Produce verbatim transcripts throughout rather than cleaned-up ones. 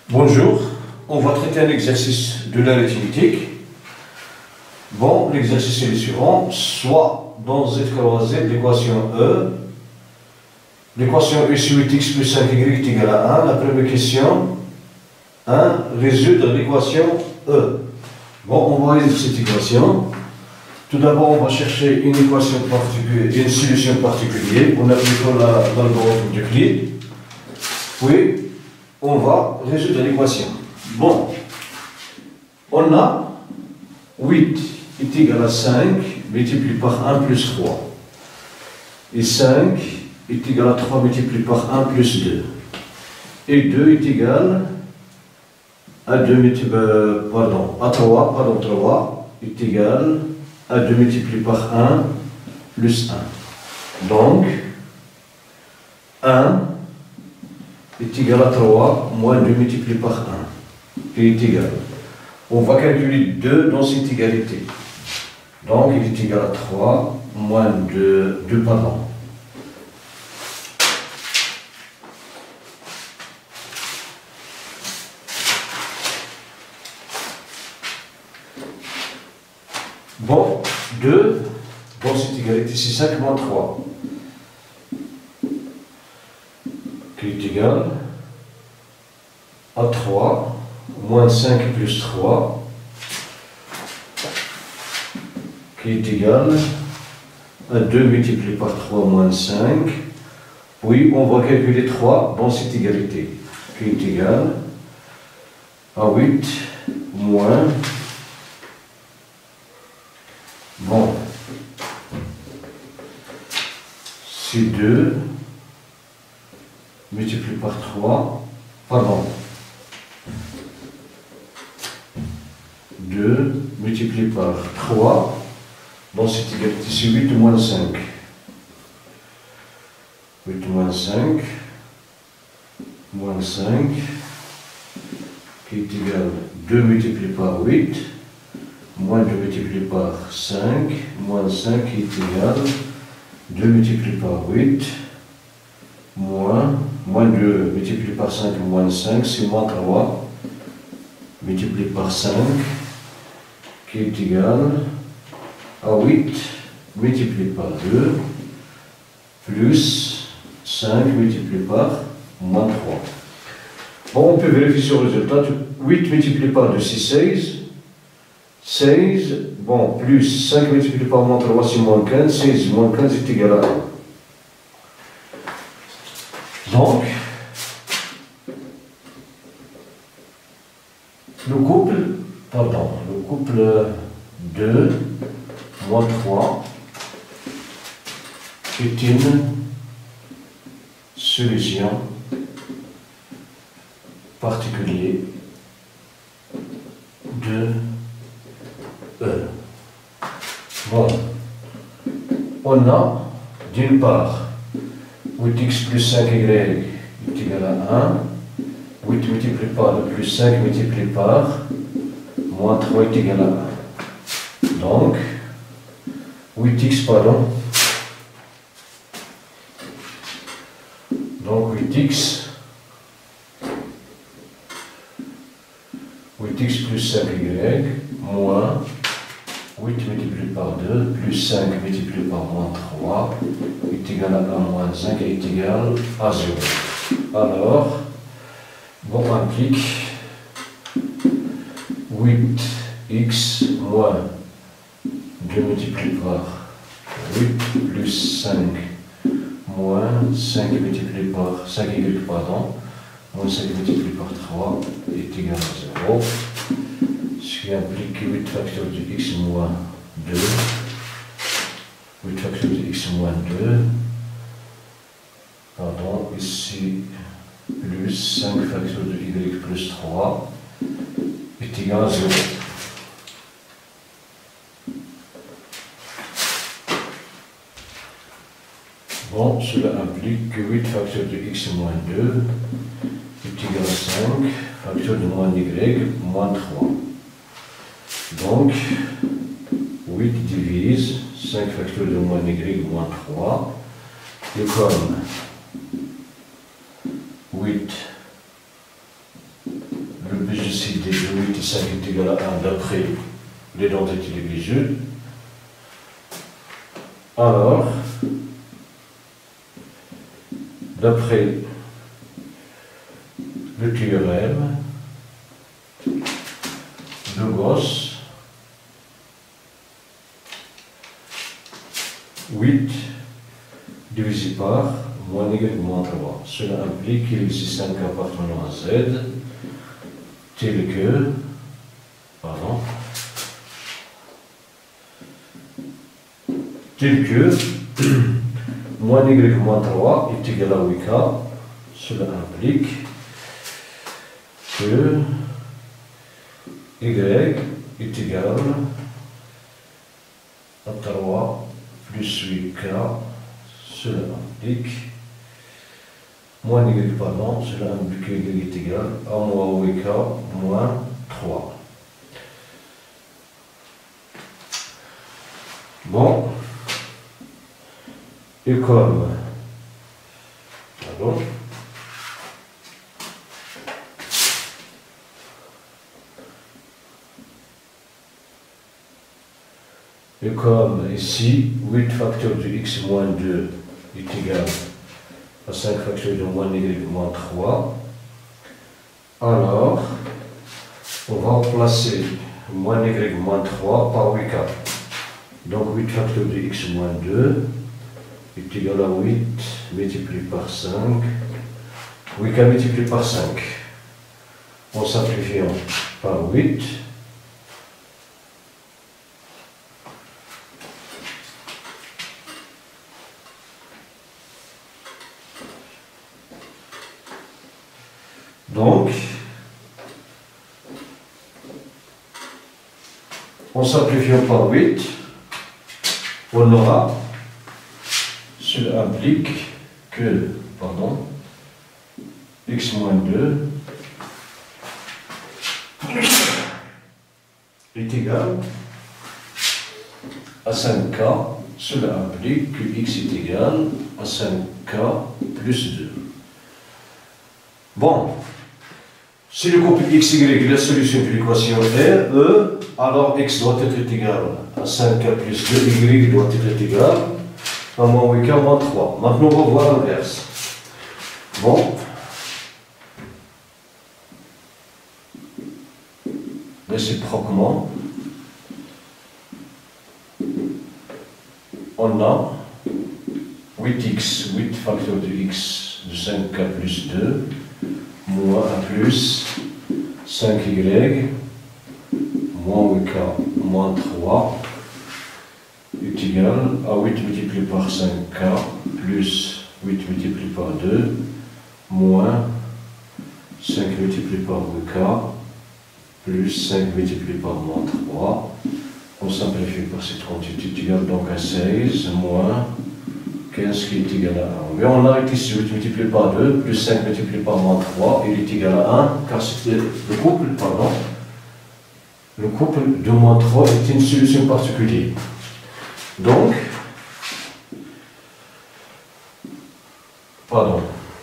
Bonjour, on va traiter un exercice de l'arithmétique. Bon, l'exercice est le suivant. Soit dans z croix z l'équation E, l'équation E sur huit x plus cinq y est égale à un. La première question, un, résoudre l'équation E. Bon, on va résoudre cette équation. Tout d'abord, on va chercher une équation particulière, une solution particulière. On applique l'algorithme d'Euclide. Puis, on va résoudre l'équation. Bon, on a huit est égal à cinq multiplié par un plus trois. Et cinq est égal à trois multiplié par un plus deux. Et deux est égal à deux multiplié, euh, pardon, à trois, pardon, trois est égal à deux multiplié par un plus un. Donc, un est égal à trois moins deux multiplié par un, qui est égal. On va calculer deux dans cette égalité. Donc, il est égal à trois moins deux, deux pardon. Bon, deux dans cette égalité, c'est cinq moins trois. Qui est égal à trois moins cinq plus trois, qui est égal à deux multiplié par trois moins cinq. Puis on va calculer trois dans cette égalité, qui est égal à huit moins, bon, c'est deux multiplié par trois, pardon, deux multiplié par trois, dans cette égalité, c'est huit moins cinq. huit moins cinq, moins cinq, qui est égal à deux multiplié par huit, moins deux multiplié par cinq, moins cinq qui est égal à deux multiplié par huit, moins, moins deux multiplié par cinq, moins cinq, c'est moins trois, multiplié par cinq, qui est égal à huit, multiplié par deux, plus cinq, multiplié par moins trois. Bon, on peut vérifier sur le résultat. huit multiplié par deux, c'est seize. seize, bon, plus cinq multiplié par moins trois, c'est moins quinze. seize moins quinze est égal à un. Donc, le couple, pardon, le couple deux moins trois est une solution particulière de E. Bon, on a d'une part huit x plus cinq y est égal à un, huit multiplié par le plus cinq multiplié par moins trois est égal à un. Donc, huit x, pardon, donc huit x, huit x plus cinq y, moins huit multiplié par deux, plus cinq multiplié par moins trois, est égal à un moins cinq est égal à zéro. Alors, bon, on implique huit x moins deux multiplié par huit plus cinq moins cinq multiplié par cinq y, pardon, moins cinq multiplié par trois est égal à zéro. Ce qui implique que huit facteurs de x moins deux, huit facteurs de x moins deux, pardon, ici, plus cinq facteurs de y plus trois est égal à zéro. Bon, cela implique que huit facteurs de x moins deux est égal à cinq facteurs de moins y moins trois. Donc, huit divise cinq facteurs de moins y moins trois, et comme huit petit cinq est égal à un d'après l'identité des Grisud, alors, d'après le théorème de Gauss, huit divisé par moins y moins trois. Cela implique qu'il existe un cas appartenant à Z tel que, pardon, tel que moins y moins trois est égal à huit K. Cela implique que y est égal à trois plus huit K. Cela implique moins y, pardon, cela implique que y est égal à moins huit K moins trois. Bon, et comme, pardon, et comme ici, huit facteurs de x moins deux est égal à cinq facteurs de moins y moins trois, alors on va remplacer moins y moins trois par huit K. Donc huit facteurs de x moins deux est égal à huit multiplié par cinq, huit K multiplié par cinq. En simplifiant par huit, donc, en simplifiant par huit, on aura, cela implique que, pardon, x moins deux est égal à cinq K. Cela implique que x est égal à cinq K plus deux. Bon. Si le couple x y est la solution de l'équation R, E, alors x doit être égal à cinq K plus deux, y doit être égal à moins huit K moins trois. Maintenant, on va voir l'inverse. Bon. Réciproquement, on a huit x, huit facteurs de x de cinq K plus deux, moins un plus cinq y, moins huit K moins trois, est égal à huit multiplié par cinq K plus huit multiplié par deux, moins cinq multiplié par huit K plus cinq multiplié par moins trois. On simplifie par cette quantité est égal donc à seize, moins quinze qui est égal à un. Mais on arrête ici huit multiplié par deux, plus cinq multiplié par moins trois, il est égal à un, car c'était le couple, pardon, le couple de moins trois est une solution particulière. Donc, pardon,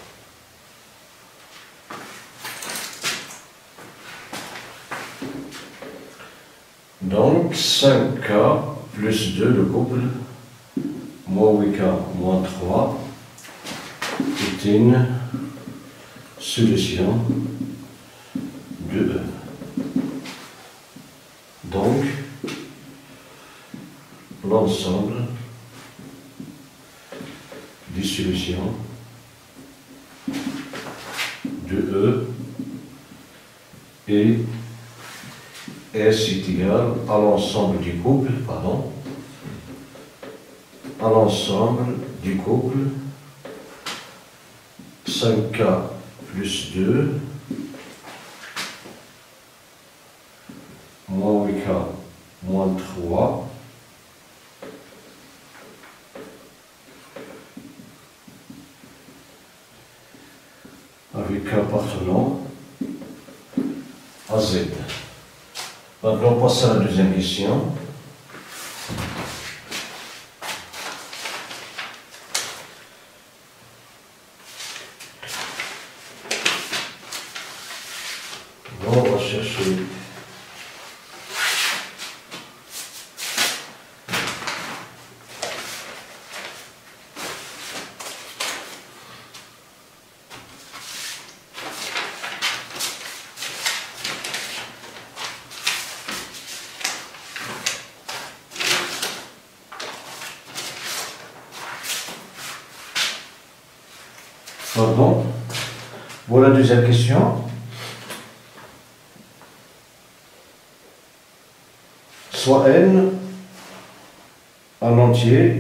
donc cinq K plus deux, le couple, moins huit K moins trois, est une solution de E. Donc, l'ensemble des solutions de E et S est égal à l'ensemble du couple, pardon, à l'ensemble du couple cinq K plus deux moins huit K moins trois avec K appartenant à Z. Maintenant, on passe à la deuxième question. On va chercher Pardon. Voilà la deuxième question. Soit n en entier,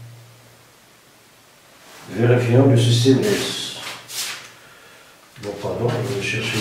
vérifiant le système S. Bon, pardon, je vais chercher.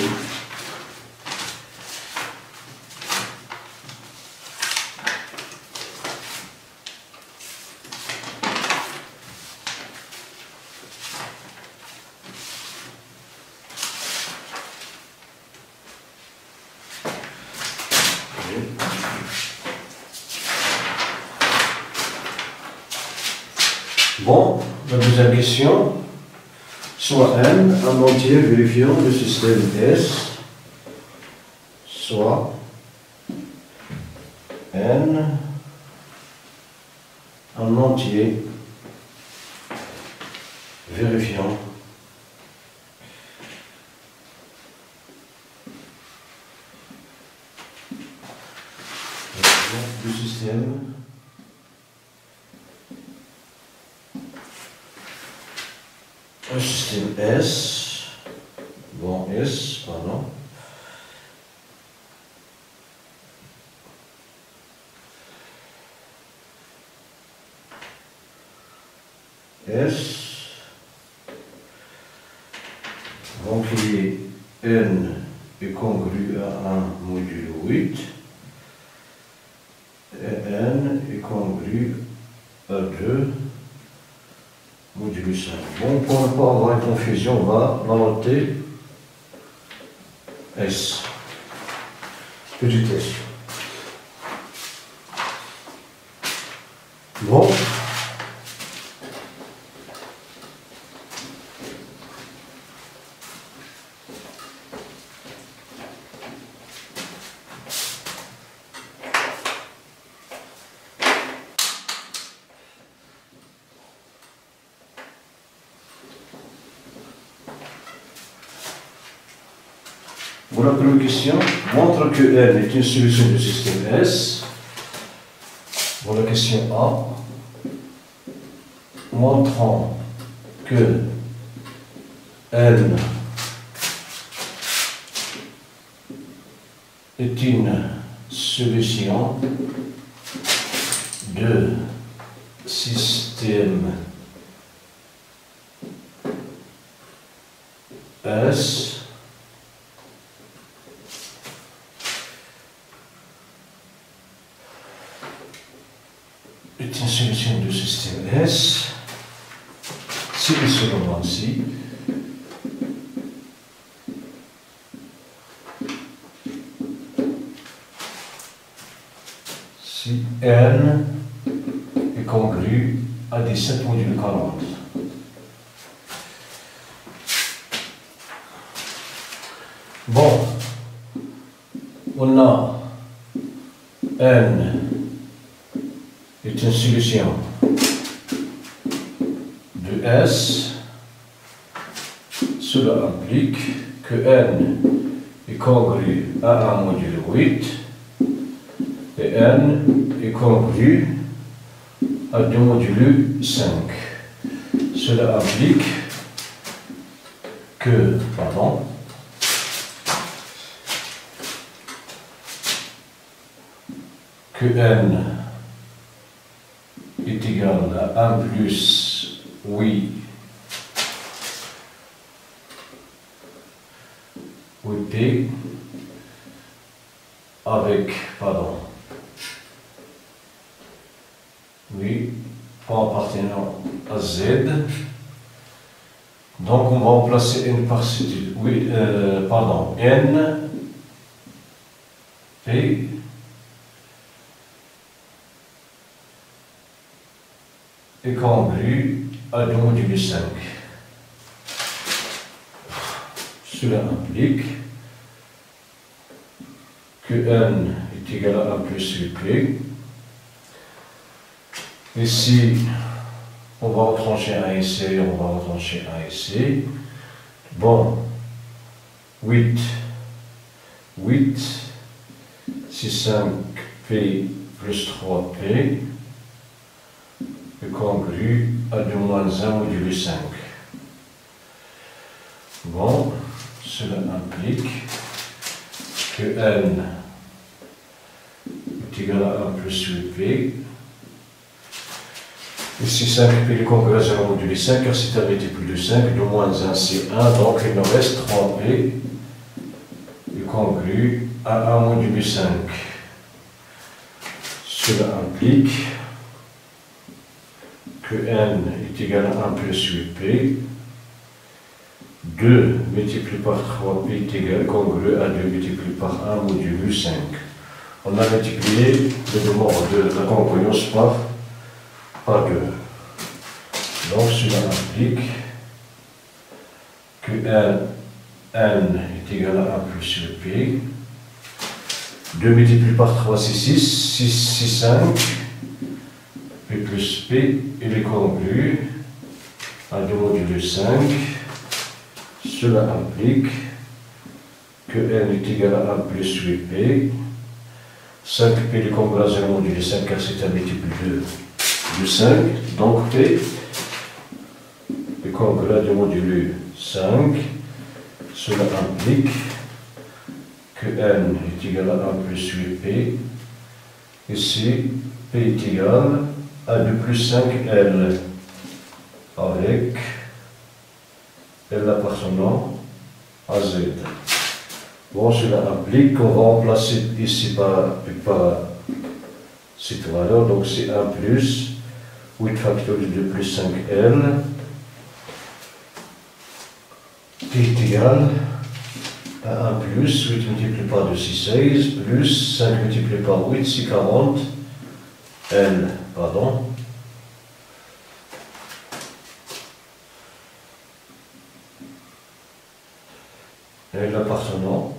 Bon, la deuxième question, soit n en entier vérifiant le système S, soit n en entier vérifiant le système un système S, bon S, pardon, S, donc il est n est congru à un modulo huit, et n est congru à deux modulo cinq. Bon, pour ne pas avoir une confusion, on va la noter S. Petit S. Bon. Voilà la première question. Montre que N est une solution du système S. Voilà la question A. Montrant que N est une solution de système S. Est une solution du système S, si et seulement si si N est congru à dix-sept modulo quarante. Bon, on a N est une solution de S, cela implique que N est congru à un modulo huit et N est congru à deux modulo cinq. Cela implique que, pardon, que N est égal à un plus huit, huit P avec, pardon, oui, point appartenant à Z. Donc on va remplacer N par C, oui, euh, pardon, N P est congru à deux modulo cinq. Cela implique que N est égal à un plus huit P. Ici, on va retrancher un ici, on va retrancher un ici. Bon, huit, huit, c'est cinq P plus trois P. Congru à deux moins un modulo cinq. Bon, cela implique que n est égal à un plus huit p. Ici cinq p est congrue à zéro modulé cinq, car c'est un multiple de cinq, de moins un c'est un, donc il nous reste trois p est congrue à un modulé cinq. Cela implique que n est égal à un plus huit p. deux multiplié par trois p est égal congru à deux multiplié par un modulo cinq. On a multiplié le nombre de la congruence par, par deux. Donc cela implique que n, n est égal à un plus huit p. deux multiplié par trois c'est six, six, six, cinq. P plus p, il est congru à deux modulo cinq. Cela implique que n est égal à un plus huit p. cinq p est congru à zéro modulo cinq, car c'est un multiple de, de cinq. Donc p est congru à deux modulo cinq. Cela implique que n est égal à un plus huit p. Ici, p est égal à deux plus cinq l, avec L appartenant à Z. Bon, cela implique qu'on va remplacer ici par, par cette valeur, donc c'est un plus huit factoriel de deux plus cinq l qui est égal à un plus huit multiplié par deux, c'est seize, plus cinq multiplié par huit, c'est quarante l, pardon. Et l'appartenant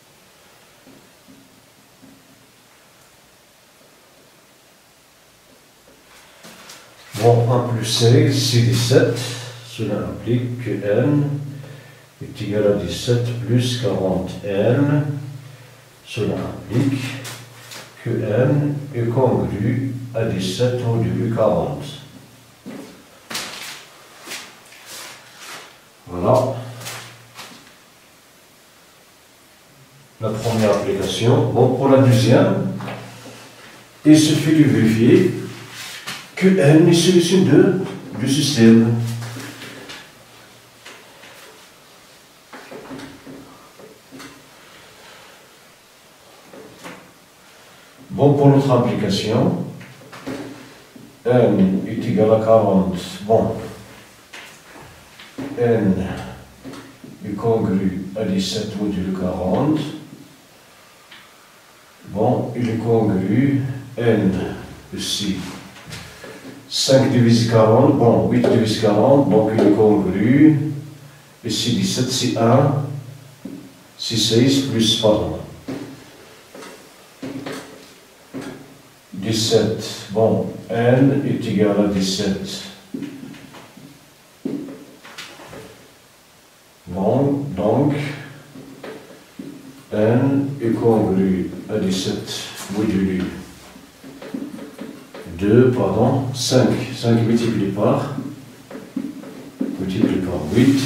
bon, un plus seize, c'est dix-sept. Cela implique que n est égal à dix-sept plus quarante l. Cela implique que n est congru à dix-sept modulo quarante. Voilà. La première application. Bon, pour la deuxième, il suffit de vérifier que n est solution de, du système. Bon, pour notre application, n est égal à quarante. Bon, n est congru à dix-sept modulo quarante. Bon, il est congru, n, ici, cinq divisé quarante, bon, huit divisé quarante, donc il est congru, ici dix-sept, c'est un, c'est seize, plus, pardon, dix-sept, bon, n est égal à dix-sept, bon, donc, n est congru à dix-sept modulo deux, pardon, cinq, cinq multiplié par, multiplié par huit,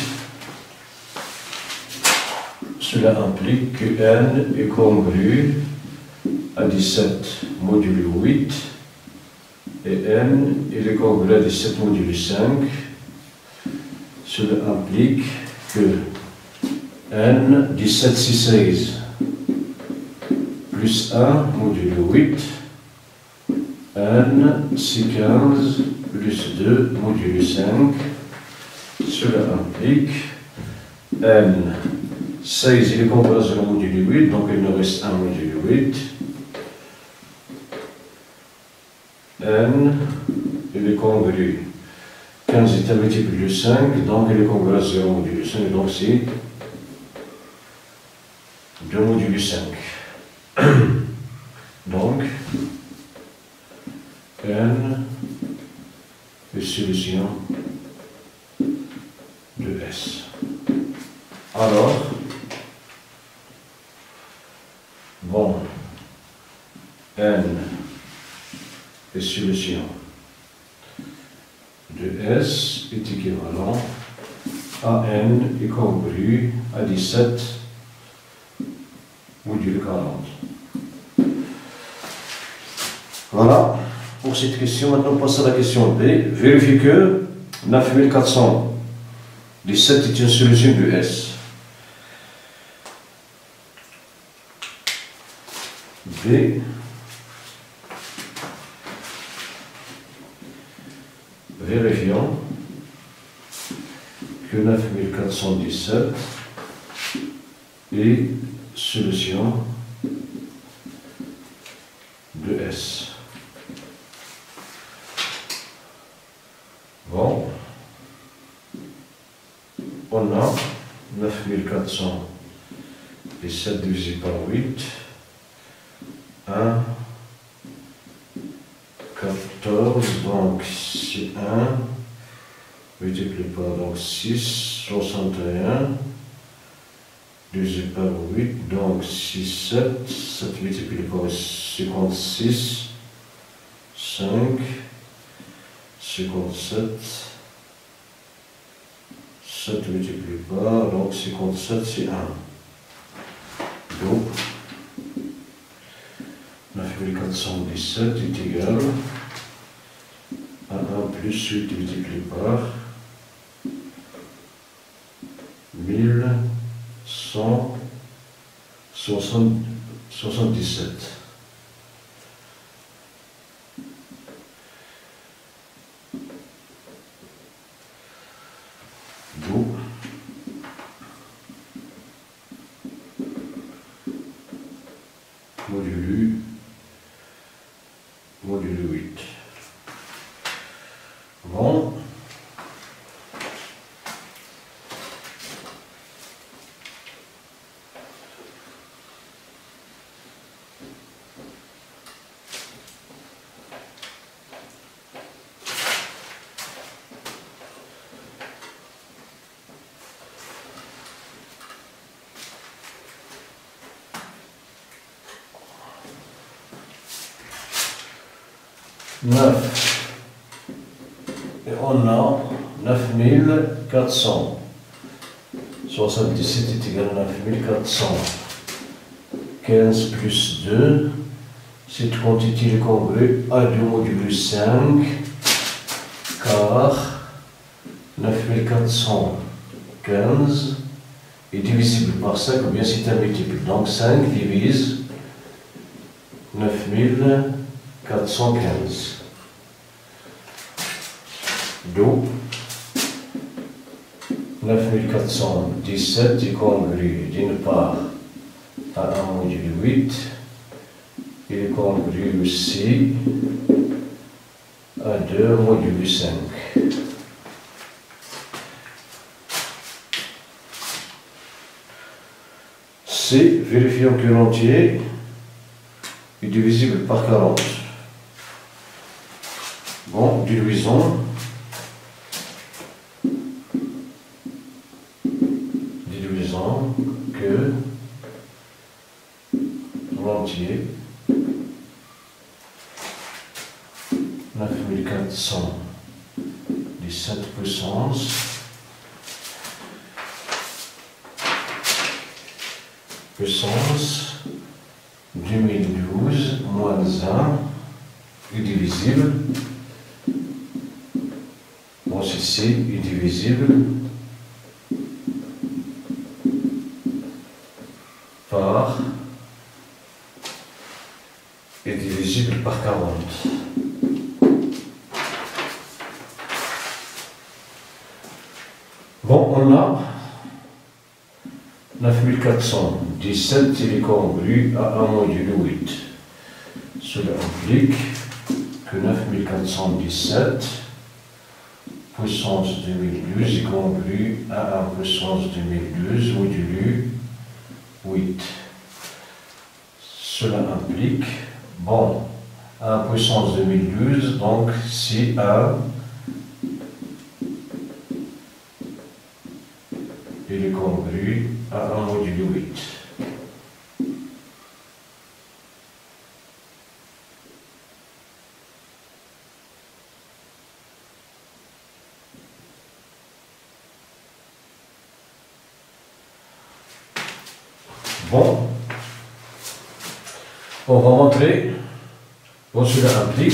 cela implique que n est congru à dix-sept modulo huit, et n il est congru à dix-sept modulo cinq, cela implique que n, dix-sept, c'est seize, plus un modulo huit, n, c'est quinze, plus deux modulo cinq, cela implique n, seize, il est congru à zéro modulo huit, donc il nous reste un modulo huit, n, il est congru, quinze est un multiple de cinq, donc il est congru à zéro modulo cinq, donc c'est deux modulo cinq. Donc, n est solution de S. Alors, bon, n est solution de S est équivalent A n est congru à dix-sept module quarante. Voilà pour cette question. Maintenant, on passe à la question B. Vérifie que neuf mille quatre cent dix-sept est une solution du S. B. Vérifions que neuf mille quatre cent dix-sept est solution de S. Bon, on a neuf mille quatre cent dix-sept divisé par huit, un, quatorze, donc c'est un, multiplié par donc six, soixante et un, divisé par huit, donc six, sept, sept multiplié par cinquante-six, cinq, cinquante-sept, sept multiplié par, donc cinquante-sept c'est un. Donc, neuf mille quatre cent dix-sept est égal à un plus huit multiplié par mille cent soixante-dix-sept. D'où modulu modulu huit. Bon. neuf. Et on a neuf mille quatre cent soixante-dix-sept est égal à neuf mille quatre cent quinze plus deux. Cette quantité est congrue à deux modulo cinq, car neuf mille quatre cent quinze est divisible par cinq, ou bien c'est un multiple. Donc cinq divise neuf mille quatre cent quinze. D'où neuf mille quatre cent dix-sept est congru d'une part à un module huit, il est congru aussi à deux module cinq. C, vérifions que l'entier est divisible par quarante. Bon, diluisons. Diluisons que l'entier neuf mille quatre cent dix-sept puissance puissance deux mille douze moins un est divisible. Bon, ceci est divisible par est divisible par quarante. Bon, on a neuf mille quatre cent dix-sept, il est congru à un modulo huit. Cela implique que neuf mille quatre cent dix-sept puissance deux mille douze est congru à un puissance deux mille douze modulo huit. Cela implique, bon, un puissance deux mille douze, donc si un il est congru à un modulo huit. Bon, on va montrer, bon celui-là implique,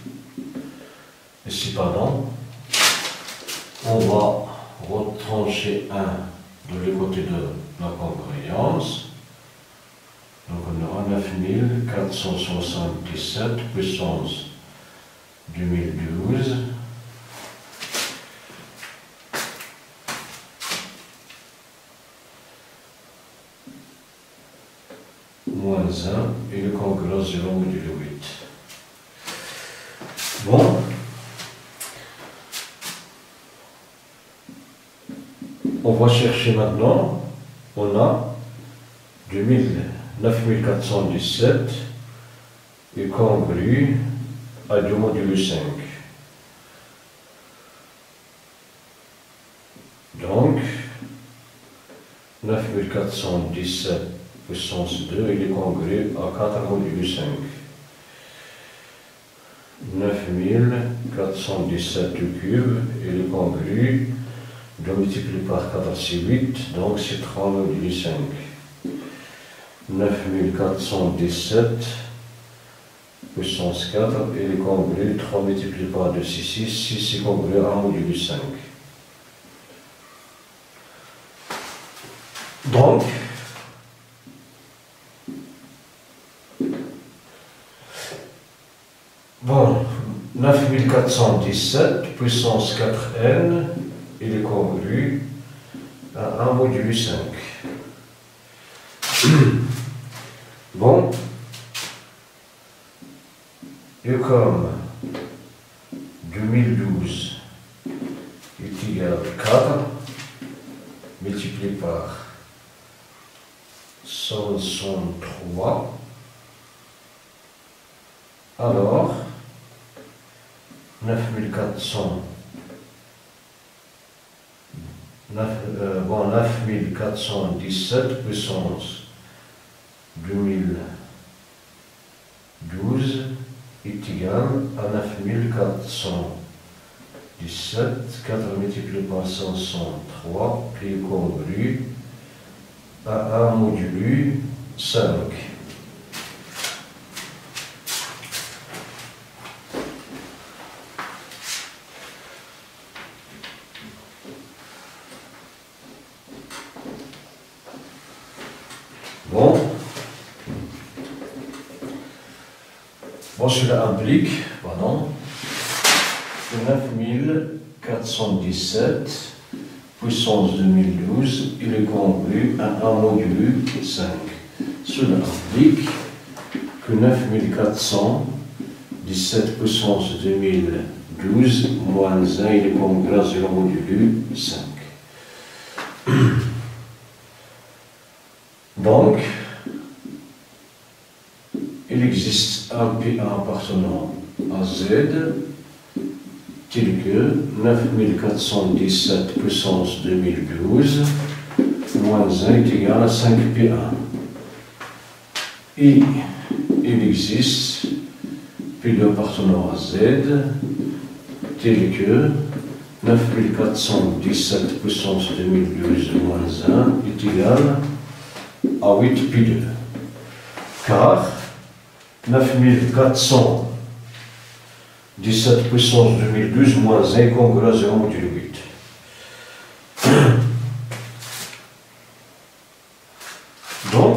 ici pardon, on va retrancher un de le côté de la congruence. Donc on aura neuf mille quatre cent soixante-dix-sept puissance deux mille douze moins un et le congruence zéro modulo huit. Bon. On va chercher maintenant, on a neuf mille quatre cent dix-sept est congru à deux modulo cinq. Donc, neuf mille quatre cent dix-sept puissance deux, il est congru à quatre modulo cinq. neuf mille quatre cent dix-sept au cube, il est congru, je multiplie par quatre, c'est huit, donc c'est trois modulo cinq. neuf mille quatre cent dix-sept puissance quatre, il est congru, trois multiplié par deux, c'est six, six c'est congru à un modulo cinq. Donc, bon, neuf mille quatre cent dix-sept puissance quatre n, il est congru à un modulo cinq. Bon, et comme deux mille douze est égal à quatre, multiplié par cent soixante-trois, alors neuf mille quatre cents, euh, bon, neuf mille quatre cent dix-sept puissance deux mille douze est égal à neuf mille quatre cent dix-sept, quatre multiplié par cent soixante-trois, qui est congru à un modulo cinq. Bon. Bon, cela implique, pardon, que neuf mille quatre cent dix-sept puissance deux mille douze, il est congru à un modulo cinq. Cela implique que neuf mille quatre cent dix-sept puissance deux mille douze moins un, il est congru à zéro modulo cinq. Donc, il existe un P un appartenant à Z tel que neuf mille quatre cent dix-sept puissance deux mille douze moins un est égal à cinq P un. Et il existe P deux appartenant à Z tel que neuf mille quatre cent dix-sept puissance deux mille douze moins un est égal à huit P deux. Car neuf mille quatre cent dix-sept puissance deux mille douze moins un est congru à zéro modulo huit. Donc,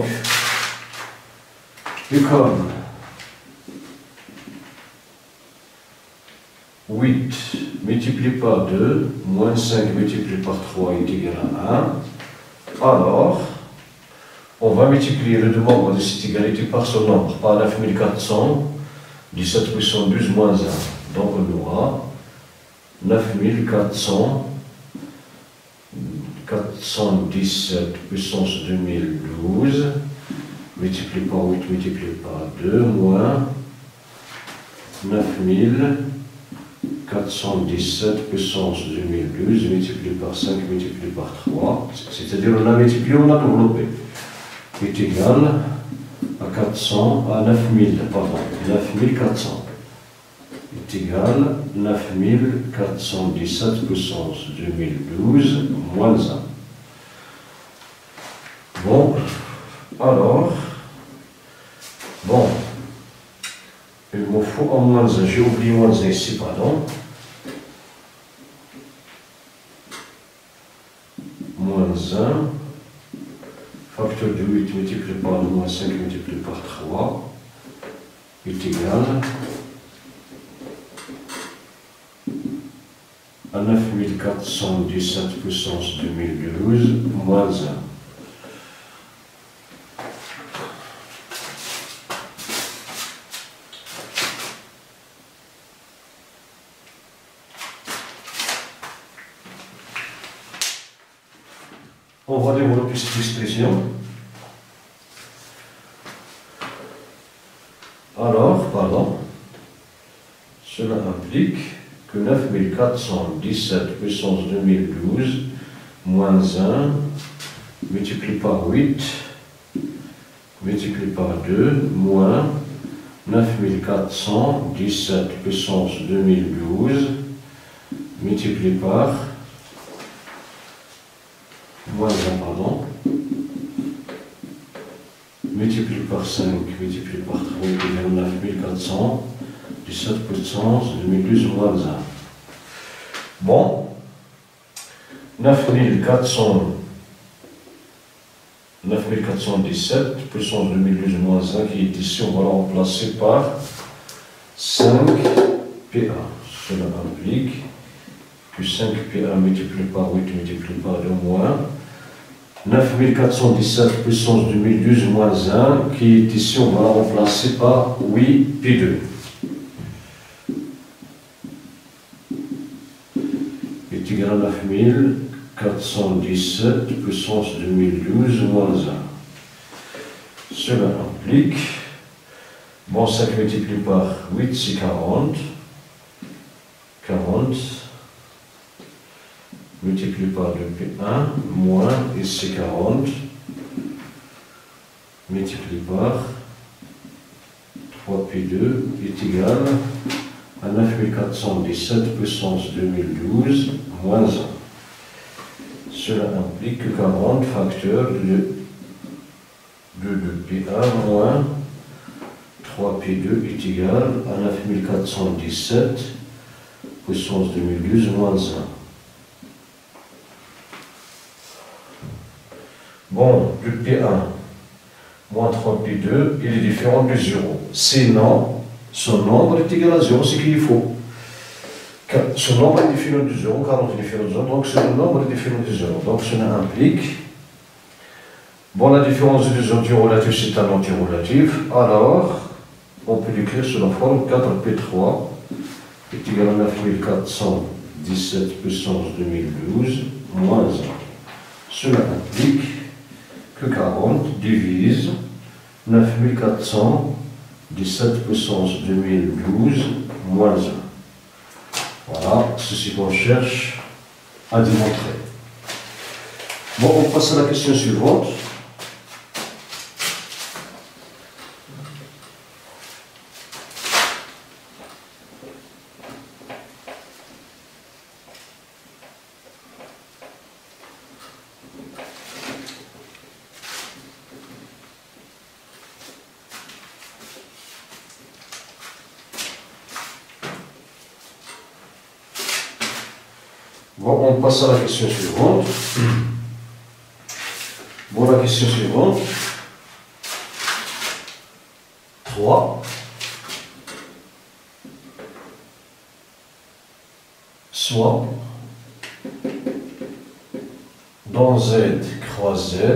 et comme huit multiplié par deux moins cinq multiplié par trois est égal à un, alors on va multiplier le deux membres de cette égalité par ce nombre, par neuf mille quatre cent dix-sept puissance douze moins un. Donc on aura neuf mille quatre cent dix-sept puissance deux mille douze multiplié par huit multiplié par deux moins neuf mille quatre cent dix-sept puissance deux mille douze multiplié par cinq multiplié par trois, c'est-à-dire on a multiplié, on a développé, est égal à quatre cents, à neuf mille, pardon, neuf mille quatre cents, est égal à neuf mille quatre cent dix-sept puissance deux mille douze moins un. Bon, Alors, bon, il me faut en moins un, j'ai oublié moins un ici, pardon. Moins un, facteur de huit multiplié par deux moins cinq multiplié par trois est égal à neuf mille quatre cent dix-sept puissance deux mille douze moins un. On va développer cette expression. Alors, pardon, cela implique que neuf mille quatre cent dix-sept puissance deux mille douze moins un multiplié par huit multiplié par deux moins neuf mille quatre cent dix-sept puissance deux mille douze multiplié par moins un, pardon, multiplié par cinq, multiplié par trois, égale neuf mille quatre cent dix-sept puissance deux mille douze moins un. Bon, neuf mille quatre cents, neuf mille quatre cent dix-sept puissance deux mille douze moins un qui est ici, on va le remplacer par cinq P un. Cela implique que cinq P un multiplié par huit multiplié par deux moins neuf mille quatre cent dix-sept puissance deux mille douze moins un qui est ici, on va la remplacer par huit P deux. Est égal à neuf mille quatre cent dix-sept puissance deux mille douze moins un. Cela implique, bon, cinq multiplié par huit, c'est quarante. quarante multiplié par deux P un, moins, ici quarante, multiplié par trois P deux est égal à neuf mille quatre cent dix-sept puissance deux mille douze moins un. Cela implique que quarante facteur de deux P un moins trois P deux est égal à neuf mille quatre cent dix-sept puissance deux mille douze moins un. Bon, deux P un moins trois P deux, il est différent de zéro. Sinon, son nombre est égal à zéro, c'est qu'il faut. Son nombre est différent de zéro, quarante est différent de zéro, donc ce nombre est différent de zéro. Donc cela implique, bon, la différence des antirelatifs, c'est un antirelatif, alors on peut l'écrire sous la forme quatre P trois est égal à neuf mille quatre cent dix-sept puissance deux mille douze moins un. Cela implique que quarante divise neuf mille quatre cent dix-sept puissance deux mille douze moins un. Voilà, c'est ce qu'on cherche à démontrer. Bon, on passe à la question suivante. Bon, on passe à la question suivante. Bon, la question suivante. trois. Soit dans Z croise Z,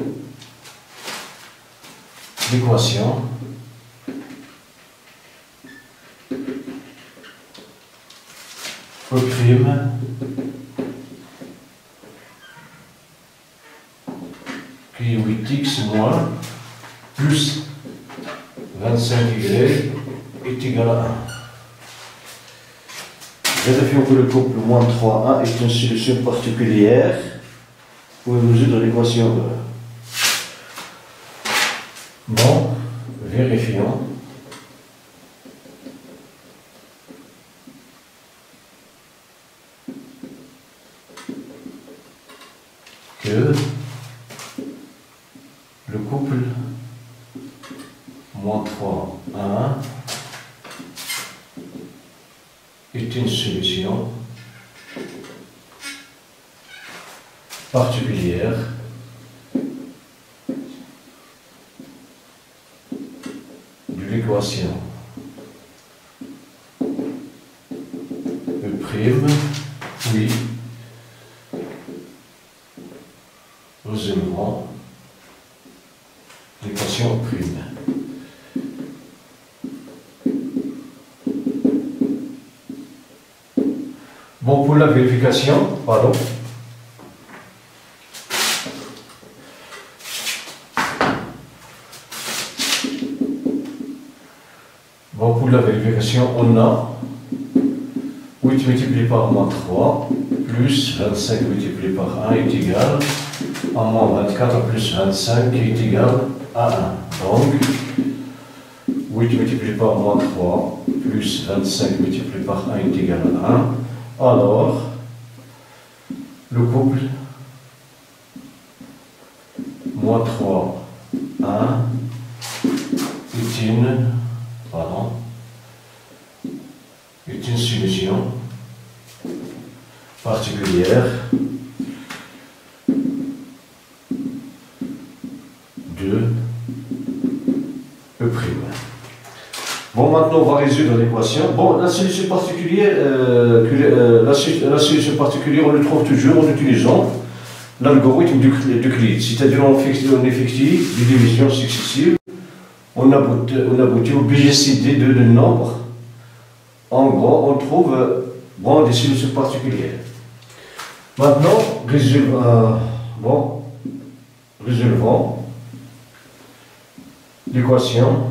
l'équation E' qui est huit x moins plus vingt-cinq y est égal à un. Vérifions que le couple moins trois un est une solution particulière pour résoudre l'équation E. Bon, vérifions. Que le couple moins trois, un est une solution particulière de l'équation E', oui, résolvant l'équation prime. Bon, pour la vérification, pardon. Bon, pour la vérification, on a huit multiplié par moins trois plus vingt-cinq multiplié par un est égal à moins vingt-quatre plus vingt-cinq qui est égal à un. Donc, huit multiplié par moins trois plus vingt-cinq multiplié par un est égal à un. Alors, le couple moins trois, un est une, pardon, est une solution particulière de E'. Bon, maintenant on va résoudre l'équation. Bon, la solution particulière, euh, que, euh, la, la solution particulière, on le trouve toujours en utilisant l'algorithme d'Euclide, c'est-à-dire on effectue des divisions successives, on aboutit, on aboutit au B G C D de, de nombres. En gros, on trouve euh, bon, des solutions particulières. Maintenant, résolvons, euh, bon, résolvons l'équation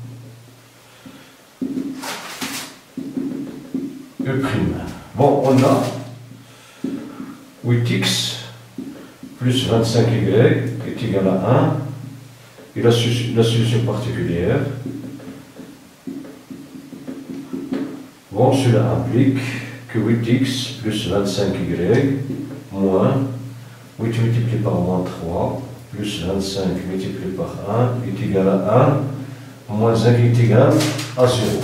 E'. Bon, on a huit x plus vingt-cinq y est égal à un, et la, la solution particulière. Bon, cela implique que huit x plus vingt-cinq y moins huit multiplié par moins trois plus vingt-cinq multiplié par un est égal à un, moins un est égal à zéro.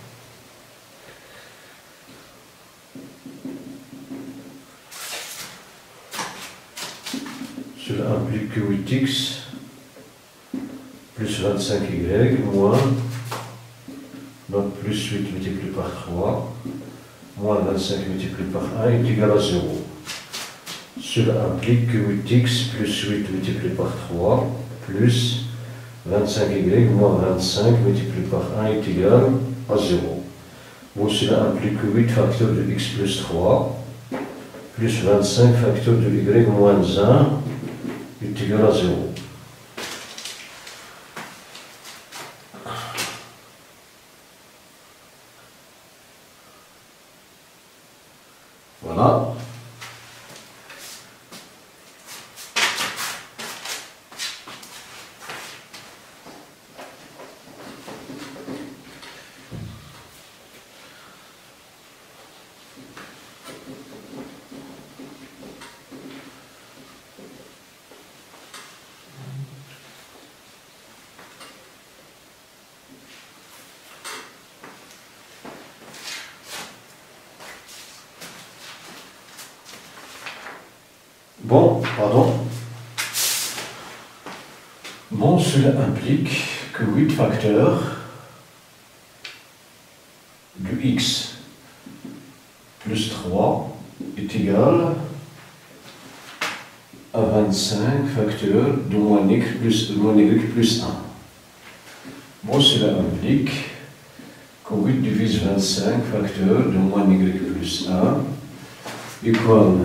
Cela implique que huit x plus vingt-cinq y moins, donc plus huit multiplié par trois, moins vingt-cinq multiplié par un est égal à zéro. Cela implique que huit x plus huit multiplié par trois plus vingt-cinq y moins vingt-cinq multiplié par un est égal à zéro. Bon, cela implique que huit facteurs de x plus trois plus vingt-cinq facteurs de y moins un est égal à zéro. Voilà. Bon, pardon. Bon, cela implique que huit facteurs du x plus trois est égal à vingt-cinq facteurs de moins x plus, moins y plus un. Bon, cela implique que huit divise vingt-cinq facteurs de moins y plus un égale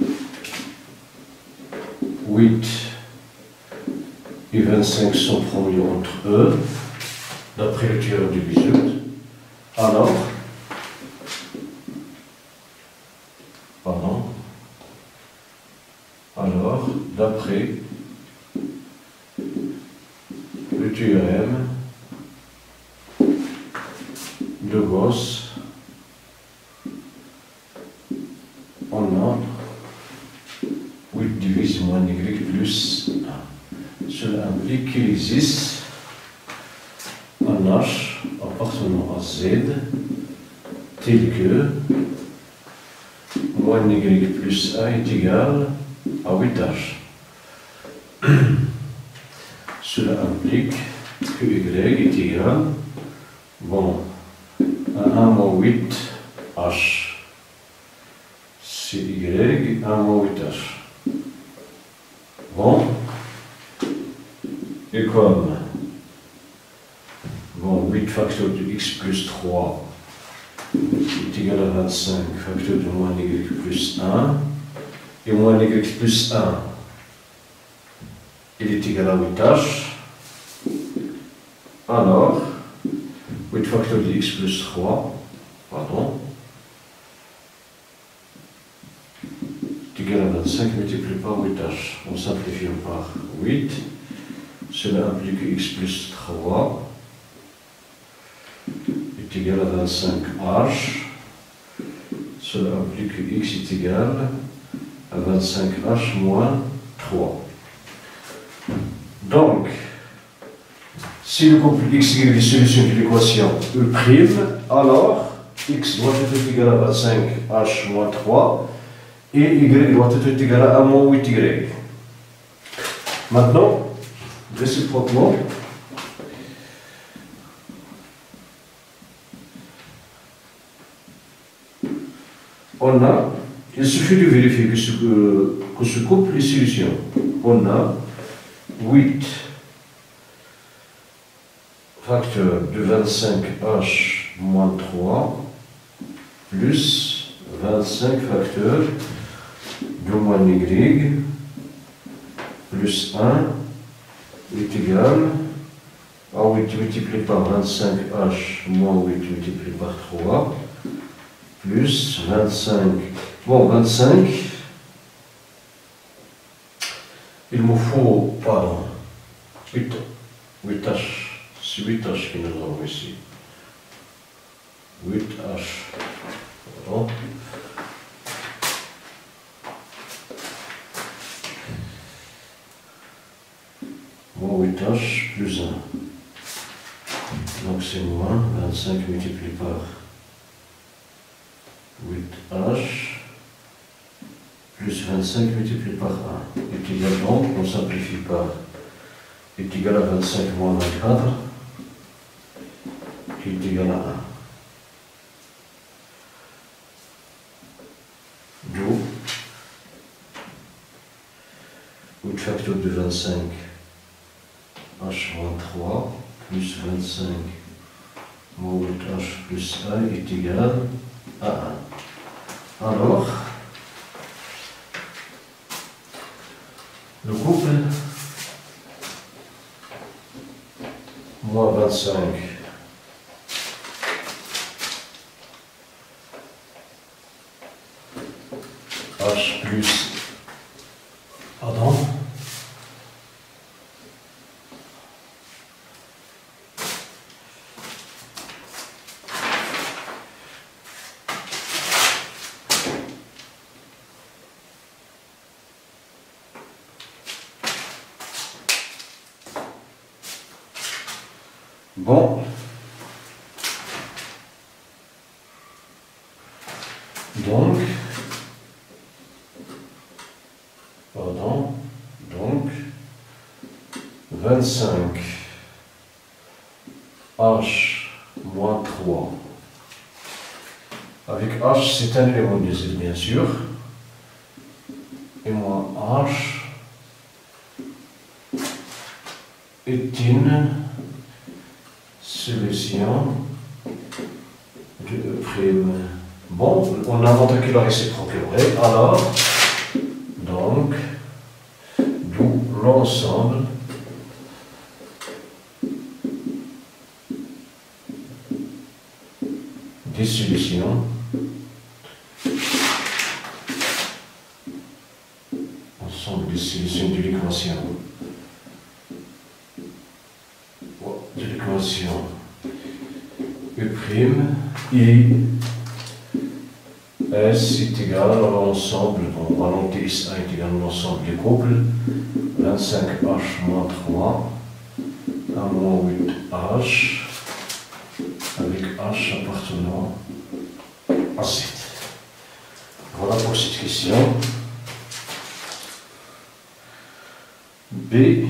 huit et vingt-cinq sont produits entre eux, d'après le théorème du Bézout. Alors, pardon, alors, d'après le théorème de Gauss, on a huit divise moins y plus un. cela implique qu'il existe un H appartenant à Z tel que moins Y plus A est égal à huit H. Cela implique que Y est égal, bon, à un moins huit H. C'est Y, un moins huit H. Bon, et comme bon, huit facteur de x plus trois est égal à vingt-cinq facteur de moins y plus un, et moins y plus un, il est égal à huit H, alors huit facteur de x plus trois, pardon, est égal à vingt-cinq multiplié par huit H. On simplifie par huit, cela implique que x plus trois est égal à vingt-cinq H, cela implique que x est égal à vingt-cinq H moins trois. Donc, si le couple x y est solution de l'équation E', alors x doit être égal à vingt-cinq H moins trois et y doit être égal à un moins huit Y. Maintenant, réciproquement, on a, il suffit de vérifier que ce, que, que ce couple est solution. On a huit facteur de vingt-cinq H moins trois plus vingt-cinq facteur de moins Y plus un est égal à huit multiplié par vingt-cinq H moins huit multiplié par trois plus vingt-cinq. Bon, vingt-cinq, il me faut, pardon, huit, huit H, c'est huit H que nous avons ici. huit H, pardon. Moins huit H plus un. Donc c'est moins vingt-cinq multiplié par huit H plus vingt-cinq multiplié par un est égal, donc on simplifie par est égal à vingt-cinq moins vingt-quatre qui est égal à un. D'où huit facteur de vingt-cinq H moins trois plus vingt-cinq moins huit H plus un est égal à un. Alors, le couple moins vingt-cinq H plus, pardon, bon, donc, pardon, donc, vingt-cinq H moins trois, avec H c'est un élément de Z bien sûr, et moins H est une solution de E'. Bon, on a montré que la réciproque est vraie, alors, donc, d'où l'ensemble des solutions ensemble des solutions de l'équation de l'équation E' I S est égal à l'ensemble, donc on va noter S un est égal à l'ensemble des couples, vingt-cinq H moins trois, un moins huit H, avec H appartenant à sept. Voilà pour cette question. B,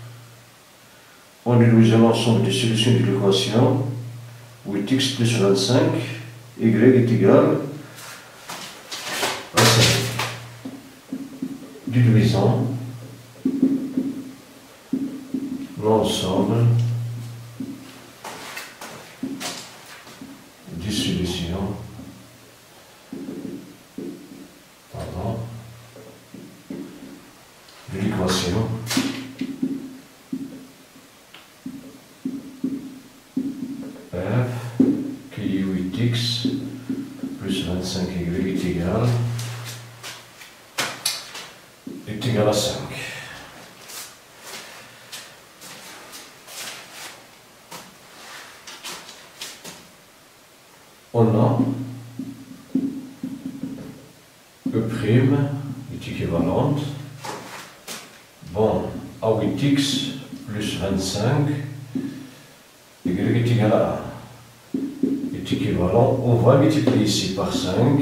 on déduit l'ensemble des solutions de l'équation huit x plus vingt-cinq, y est égal à cinq. Déduisons l'ensemble des solutions pardon, de l'équation f qui est huit x plus vingt-cinq y est égal est égal à cinq. On a E' est équivalente, bon, à huit x plus vingt-cinq, y est égal à un. Est équivalent, on va multiplier ici par cinq.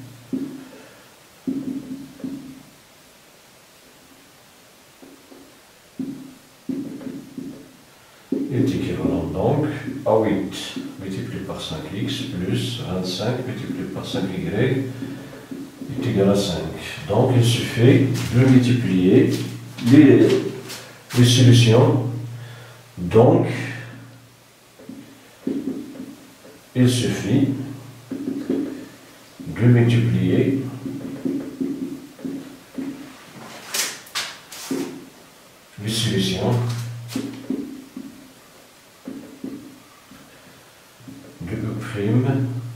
Est équivalent donc à huit multiplié par cinq x plus vingt-cinq multiplié par cinq y est égal à cinq. Donc il suffit de multiplier les, les solutions. Donc il suffit de multiplier les solutions de E'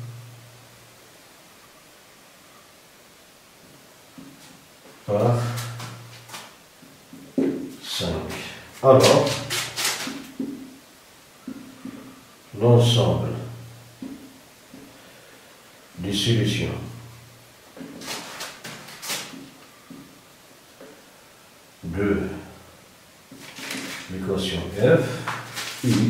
par cinq. Alors, l'ensemble des solutions de l'équation f, I,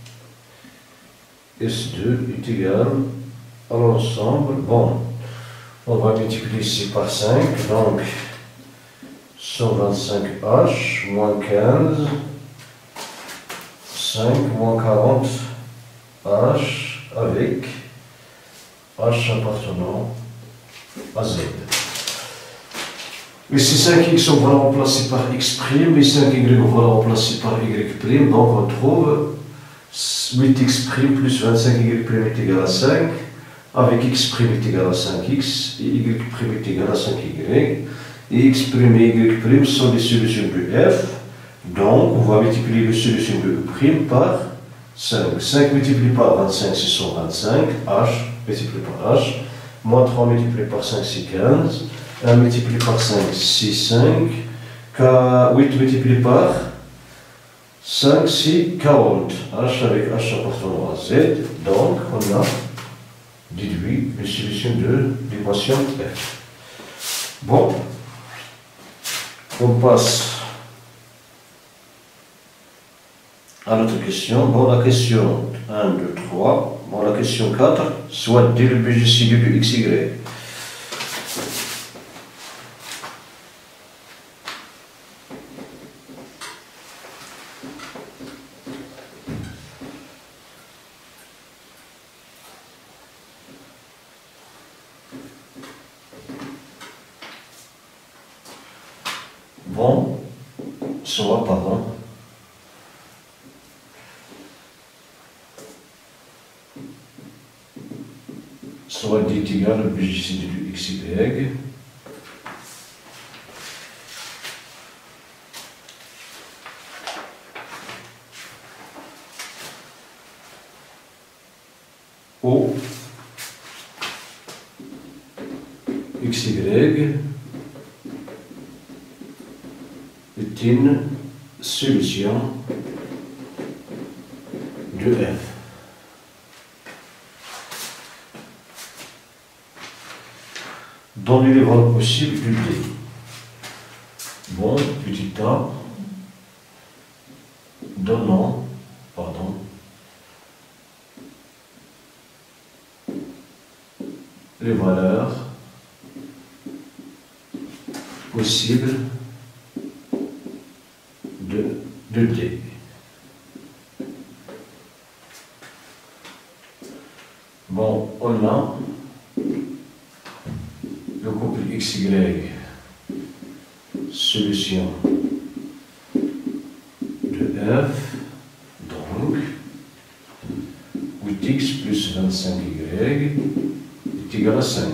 S deux est égal à l'ensemble, bon, on va multiplier ici par cinq, donc cent vingt-cinq H moins quinze, cinq moins quarante H avec H appartenant à Z. Et ces cinq x, on va le remplacer par x', et cinq y, on va le remplacer par y', donc on trouve huit x' plus vingt-cinq y' est égal à cinq, avec x' est égal à cinq x, et y' est égal à cinq y, et x' et y' sont des solutions de f, donc on va multiplier les solutions de E' par cinq. cinq multiplié par vingt-cinq, c'est cent vingt-cinq, h multiplié par h, moins trois multiplié par cinq, c'est quinze, un multiplié par cinq, c'est cinq, huit multiplié par cinq, c'est quarante, h avec h appartenant à z, donc on a déduit les solutions de l'équation f. Bon, on passe à notre question. Bon, la question un, deux, trois. Bon, la question quatre, soit dès le B G C de x, y. Bon, soit, pardon. Soit dit égal au B G C de x, y. Au x, y est une solution de f. donner les valeurs possibles du D. Bon, petit a, donnant, pardon, les valeurs possibles de, de D. Bon, on a le couple X Y, solution de F, donc huit x plus vingt-cinq y est égal à cinq.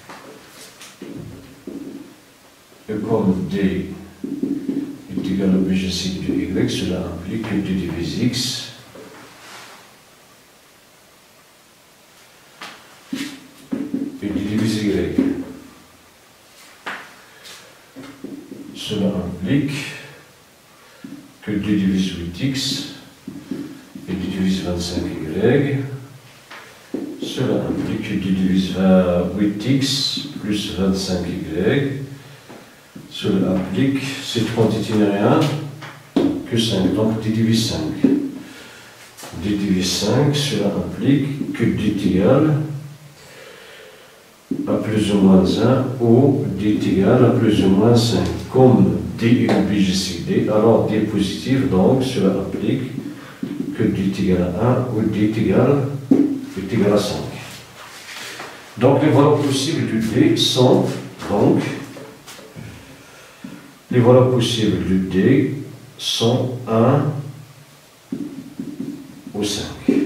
Et comme D est égal au B G C de Y, cela implique que D divise X et D divise Y. Cela implique que D divise huit x et D divise vingt-cinq y. Cela implique que D divise huit x plus vingt-cinq y. Cela implique, cette quantité n'est rien que cinq, donc D divise cinq. D divise cinq, cela implique que D est égal à plus ou moins un ou D est égal à plus ou moins cinq. Comme D est obligé C D, alors D est positif, donc cela implique que D est égal à un ou D est égal, est égal à cinq. Donc les valeurs possibles du D sont donc les valeurs possibles du D sont un ou cinq.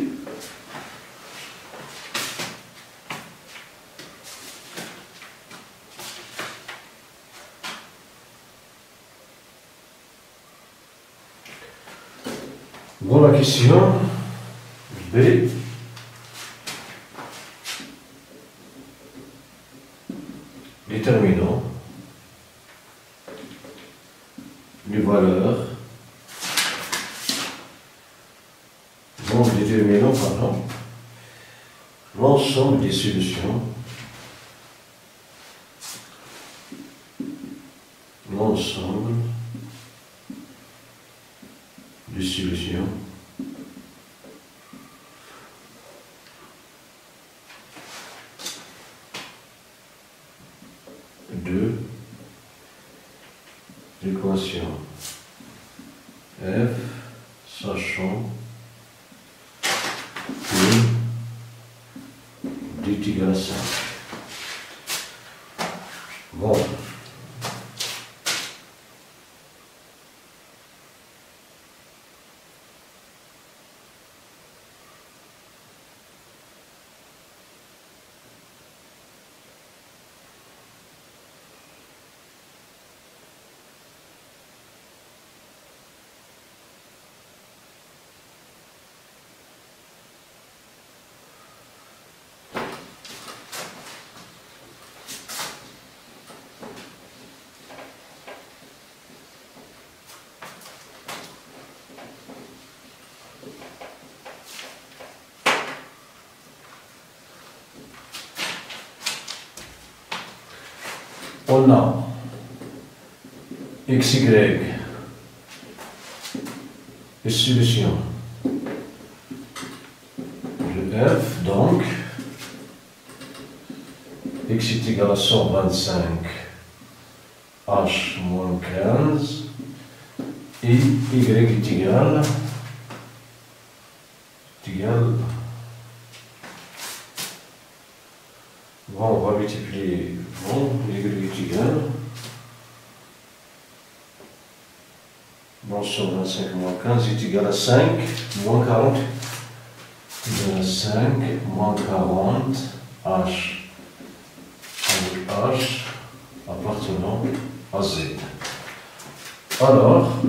Bon, la question B. Déterminons les valeurs. Donc, déterminons, pardon, l'ensemble des solutions. L'ensemble des solutions de l'équation F, sachant que D est égal à cinq. Bon. On a X Y est solution de F, donc X est égal à cent vingt-cinq H moins quinze et Y est égal, est égal, bon, on va multiplier, bon, Y est égal, bon, cent vingt-cinq moins quinze est égal à cinq, moins quarante, égal à cinq, moins quarante, H avec H appartenant à Z. Alors,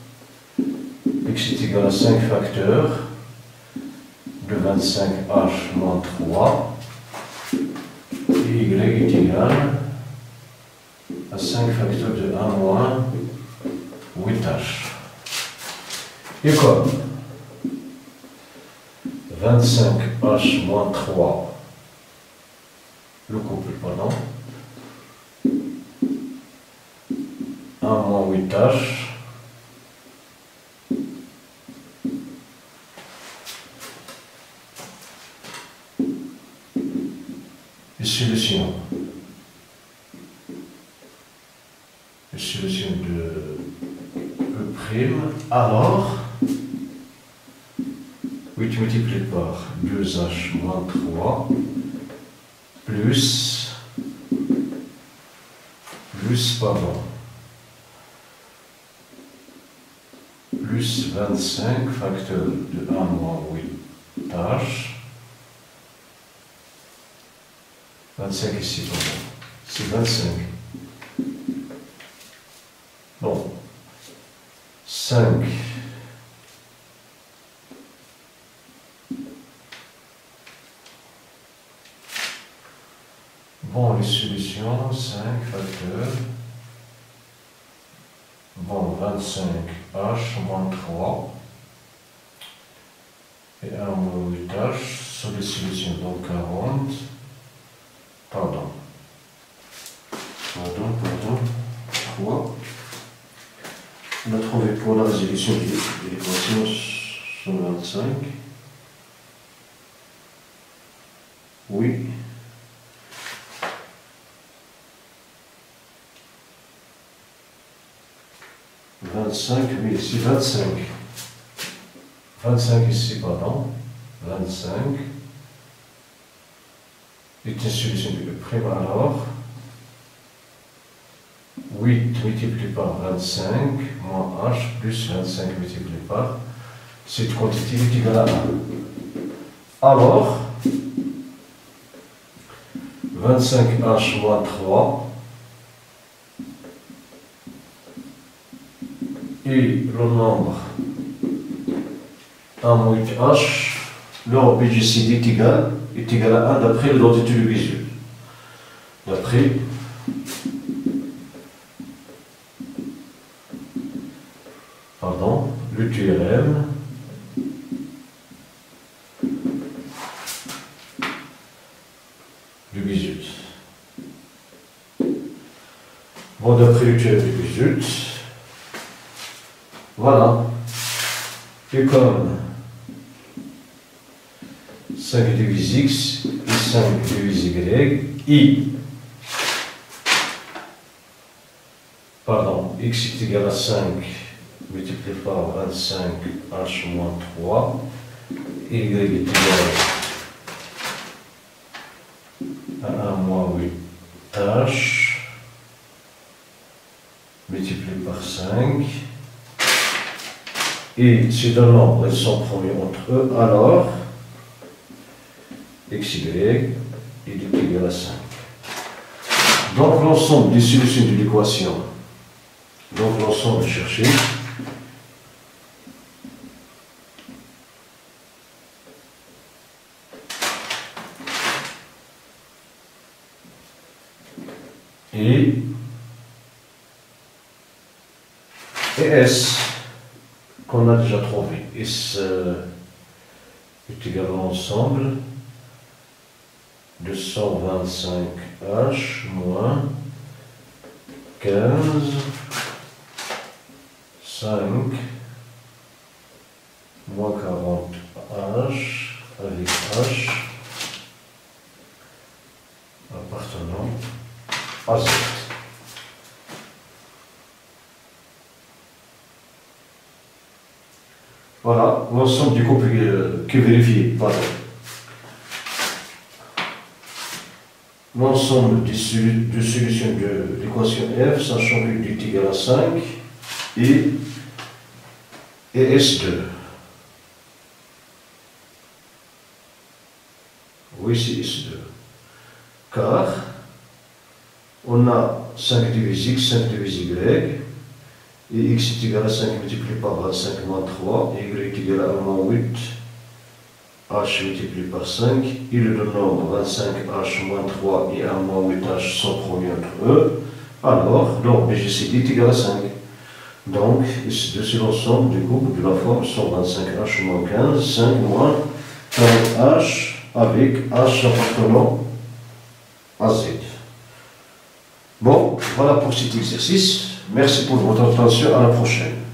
X est égal à cinq facteurs de vingt-cinq H moins trois, et Y est égal à cinq facteurs de un moins huit H. Et comme vingt-cinq H moins trois, le couple, pardon, un moins huit h. Et solution. Et solution de E', alors huit multiplié par deux h moins trois plus plus pardon plus vingt-cinq facteur de un moins huit h. vingt-cinq ici, pardon. C'est vingt-cinq. Bon. cinq. Bon, les solutions, cinq facteurs. Bon, vingt-cinq h moins trois. Et un moins huit h sur les solutions, donc quarante. Pardon. Pardon, pardon. trois. On a trouvé pour la résolution de l'équation cent vingt-cinq. Oui. vingt-cinq, oui, ici vingt-cinq. vingt-cinq ici, pardon. vingt-cinq. Est une solution de E', alors huit multiplié par vingt-cinq moins h plus vingt-cinq multiplié par cette quantité est égale à un. Alors, vingt-cinq h moins trois et le nombre un moins huit h, leur B G C D est égal, est égal à un d'après l'identité du visuel. D'après pardon, le théorème du Bézout. Bon, d'après le théorème du Bézout, voilà. Et comme cinq divise x et cinq divise y, i, pardon, x est égal à cinq multiplié par vingt-cinq h moins trois, y est égal à un moins huit h multiplié par cinq. Et ces deux nombres, ils sont promis entre eux, alors xy est égal à cinq. Donc l'ensemble des solutions de l'équation, donc l'ensemble cherché, et, et S qu'on a déjà trouvé. S euh, est égal à l'ensemble de cent vingt-cinq h moins quinze, cinq, moins quarante h avec h appartenant à Z. Voilà l'ensemble du couple euh, qui est vérifié. Pardon. L'ensemble des, solu des solutions de l'équation F, sachant que U est égal à cinq et, et S deux. Oui, c'est S deux. Car on a cinq divise x, cinq divise y, et x est égal à cinq multiplié par vingt-cinq moins trois, et y est égal à un moins huit, h multiplié par cinq, et le nombre vingt-cinq h moins trois et un moins huit h sont promis entre eux, alors leur B G C D est égal à cinq. Donc, c'est l'ensemble du couple de la forme cent vingt-cinq h moins quinze, cinq moins quarante h avec h appartenant à Z. Bon, voilà pour cet exercice. Merci pour votre attention, à la prochaine.